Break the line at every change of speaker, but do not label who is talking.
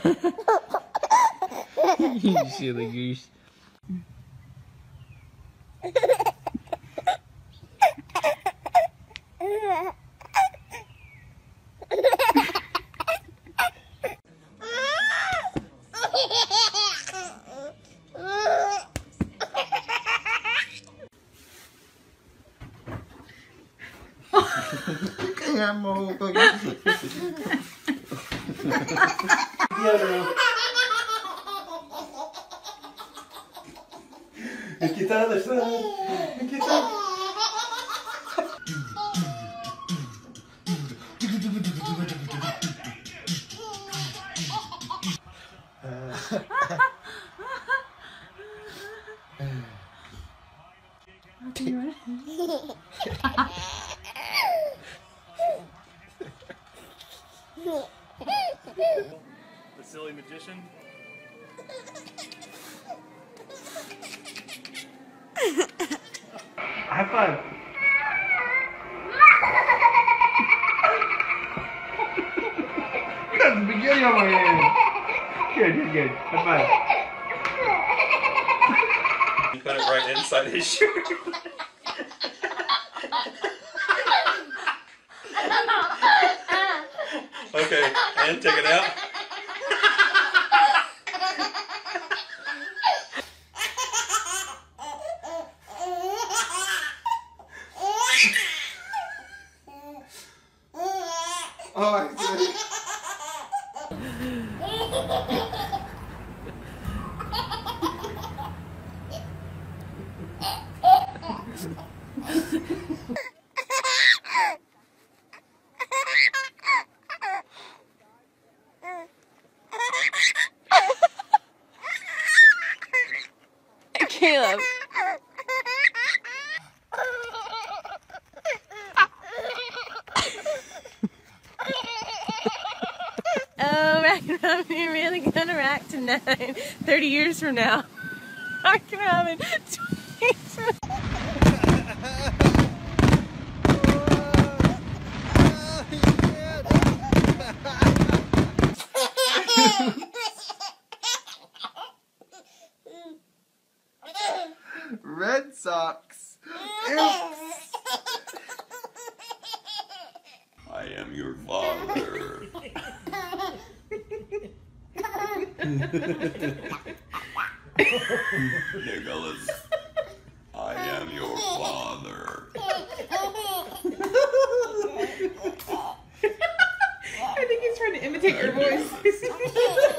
You silly goose.
Kaya mo pag... Kita na siya. Kita.
The silly magician.
High five. That's the beginning of my hand. Good, good, good. High five.
Put it right inside his shirt. Okay, and take it out.
Oh, I see.
Caleb. Oh, Rackin' Robin, you're really gonna rack tonight. 30 years from now. Rackin' Robin, 20 years from now.
Red Sox. Oops.
I am your father. Nicholas, I am your father.
I think he's trying to imitate your voice.